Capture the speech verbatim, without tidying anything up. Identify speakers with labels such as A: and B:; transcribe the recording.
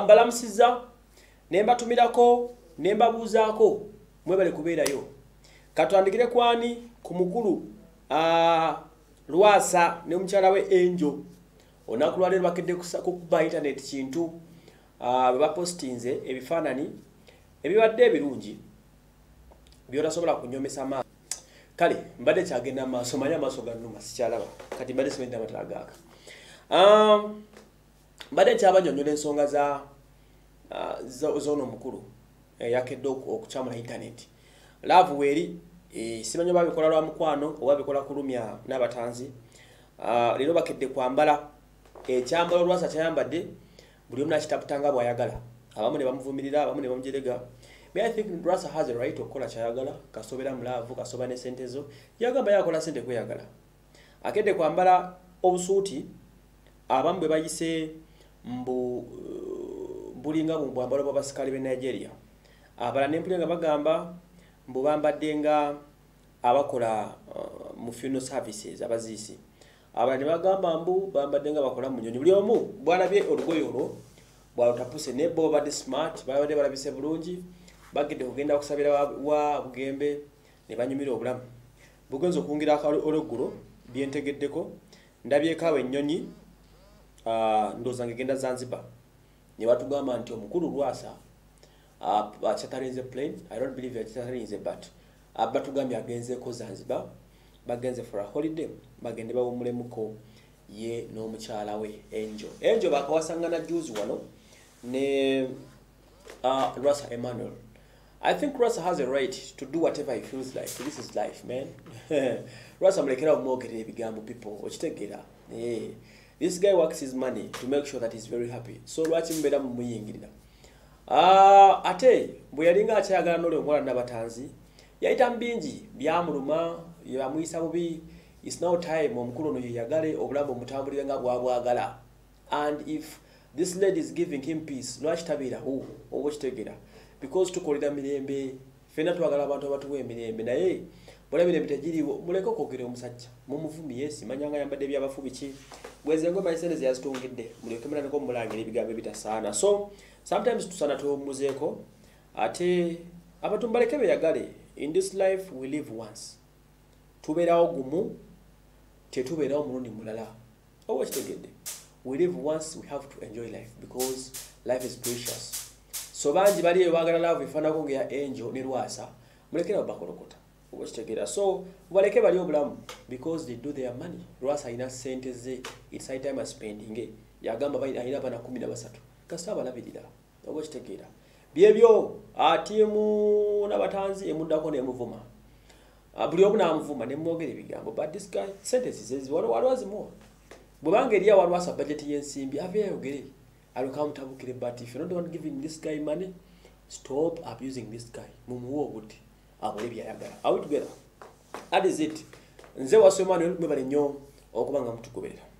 A: mbalamusiza nemba tumirako nemba buzaako mwebale kubeerayo katwandikire kwani ku mukulu uh, Lwasa ne mukyala we Angel onaku lwalero bakedde kukuba internet kintu uh, bwe bapostinze ebifaanani ebibadde ebirungi byotasobola kunyomesa maaso kale mbadde kyagenda maaso manya maaso gannuma sikyalaba kati mbadde simenti amatala gaaka um, mbadde kyabanyonyola ensonga za uh, z'ono mukulu eh, yakedde okukyamula internet love weri e, simanyo babikola lwa mukwano oba bikola kulumya n'abatanzi uh, lero bakedde kwambala ekyambalo Lwasa kyayambadde buli omu nakitaputanga bw'ayagala abamu ne bamuvumirira abamu ne bamujerega. But I think Lwasa has a right to kola kyayagala kasobera mulavu kasoba ne sente zo yagamba yakola sente kweyagala akedde kwambala obusuuti abamu bwe bayise mbu uh, bulinga mu bwambalo bw'abasikale b'e Nigeria abala n'empulenga bagamba mbu bambadde nga abakola uh, mu funeral services abaziisi abala ne bagamba mbu bambadde nga bakola mu nnyonyi buli omu bwalabye olugoye olwo bwalutapuse ne bo badde smart babadde balabise bulungi bagedde kugenda okusabira wa, wa Bugembe ne banyumira obulamu bugenzo okungira oluggulo byentegeddeko ndabyekaawe ennyonyi uh, ndooza ngegenda Zanzibar ne batugamba nti omukulu Lwasa uh, achatarinze plane I don't believe achatarinze but uh, batugambye agenzeeko Zanzibar bagenze for a holiday bagende bawumulemuko ye n'omukyala we Angel Angel bakawasangana juzi wano ne uh, Lwasa Emmanuel. I think Lwasa has a right to do whatever he feels like. This is life, man. Lwasa mulekera omwogere ebigambo people okitegeera. Yeah. This guy works his money to make sure that he's very happy. So lwaki mbeera mu muyingirira. Ah, ate bwe yalinga akyayagala n'ole omwala n'abatanzi yayita mbingi byamuluma yamuyisa bubi. It's now time omukulu ono yeyagale obulamu omutambulire nga bwabwagala. And if this lady is giving him peace, lwaki tabeerawo oba okitegeera. Because tukolera mirembe fena twagala abantu abatuwe emirembe naye bulabire bitegiriwo muleko kwogera omusajja mumuvumi yesi manyanga yambadde byabafu biki bweze ngoma isene yazitungidde muleke mwana ko mulangira ebigambo bitasaana. So sometimes tusana tumuzeeko ate abatumbaleke beyagale. In this life we live once tubeerawo gumu tetubeerawo mulundi mulala oba kitegedde. We live once, we have to enjoy life because life is precious. So banji bali ebagala love ifanako nge ya Angel ne Lwasa mulekera bakolokota oba kitegera. So baleke bali obulamu because they do their money. Lwasa ina sente ze it's high time spending yagamba bali ina bana kumi na basatu kasaba labirira oba kitegera. Byebyo atimu n'abatanzi emuddako ne muvuma buli omu n'amuvuma ne mwogera ebigambo but this guy sentences ezi walo walwazimo bwebanga eriya wa Lwasa budget y'ensimbi ave yayogere alukam tabukire. But if you're not the one giving this guy money, stop abusing this guy. Mumuwo obuti abole byayagala. Are we together? That is it. Nze wasoma ne mwebale nnyo okubanga mutugoberera.